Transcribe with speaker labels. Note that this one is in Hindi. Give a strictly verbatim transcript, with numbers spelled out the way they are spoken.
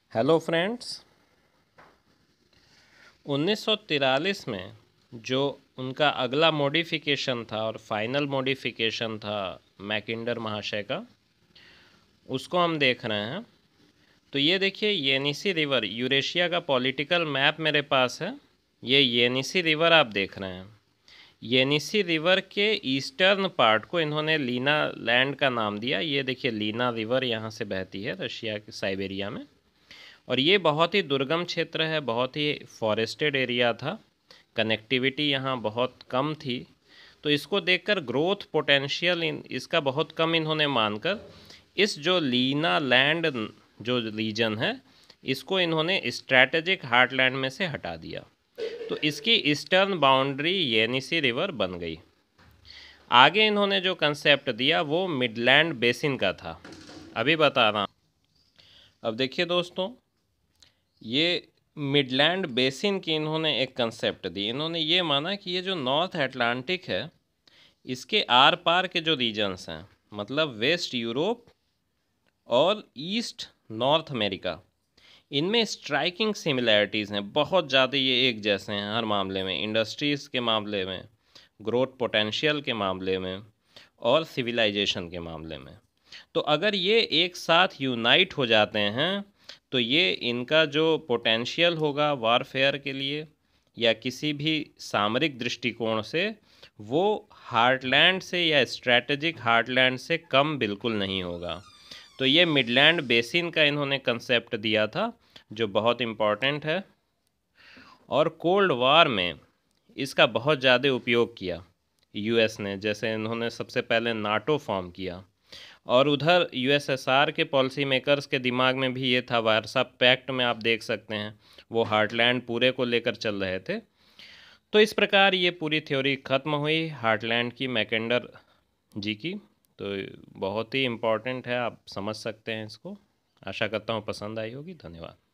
Speaker 1: हेलो फ्रेंड्स, उन्नीस सौ तिरालीस में जो उनका अगला मॉडिफिकेशन था और फाइनल मॉडिफिकेशन था मैकिंडर महाशय का, उसको हम देख रहे हैं। तो ये देखिए, येनिसी रिवर, यूरेशिया का पॉलिटिकल मैप मेरे पास है। ये येनिसी रिवर आप देख रहे हैं। येनिसी रिवर के ईस्टर्न पार्ट को इन्होंने लीना लैंड का नाम दिया। ये देखिए, लीना रिवर यहाँ से बहती है रशिया के साइबेरिया में, और ये बहुत ही दुर्गम क्षेत्र है, बहुत ही फॉरेस्टेड एरिया था, कनेक्टिविटी यहाँ बहुत कम थी। तो इसको देखकर ग्रोथ पोटेंशियल इन इसका बहुत कम इन्होंने मानकर इस जो लीना लैंड जो रीजन है, इसको इन्होंने स्ट्रैटेजिक हार्टलैंड में से हटा दिया। तो इसकी ईस्टर्न बाउंड्री येनिसी रिवर बन गई। आगे इन्होंने जो कंसेप्ट दिया वो मिडलैंड बेसिन का था, अभी बता रहा हूँ। अब देखिए दोस्तों, ये मिडलैंड बेसिन की इन्होंने एक कंसेप्ट दी। इन्होंने ये माना कि ये जो नॉर्थ अटलांटिक है, इसके आर पार के जो रीजन्स हैं, मतलब वेस्ट यूरोप और ईस्ट नॉर्थ अमेरिका, इनमें स्ट्राइकिंग सिमिलैरिटीज़ हैं, बहुत ज़्यादा ये एक जैसे हैं हर मामले में, इंडस्ट्रीज़ के मामले में, ग्रोथ पोटेंशियल के मामले में और सिविलाइजेशन के मामले में। तो अगर ये एक साथ यूनाइट हो जाते हैं तो ये इनका जो पोटेंशियल होगा वारफेयर के लिए या किसी भी सामरिक दृष्टिकोण से, वो हार्टलैंड से या स्ट्रैटेजिक हार्टलैंड से कम बिल्कुल नहीं होगा। तो ये मिडलैंड बेसिन का इन्होंने कंसेप्ट दिया था, जो बहुत इम्पॉर्टेंट है, और कोल्ड वार में इसका बहुत ज़्यादा उपयोग किया यूएस ने। जैसे इन्होंने सबसे पहले नाटो फॉर्म किया, और उधर यूएसएसआर के पॉलिसी मेकर्स के दिमाग में भी ये था। वारसा पैक्ट में आप देख सकते हैं, वो हार्टलैंड पूरे को लेकर चल रहे थे। तो इस प्रकार ये पूरी थ्योरी ख़त्म हुई हार्टलैंड की, मैकिंडर जी की। तो बहुत ही इम्पॉर्टेंट है, आप समझ सकते हैं इसको। आशा करता हूँ पसंद आई होगी। धन्यवाद।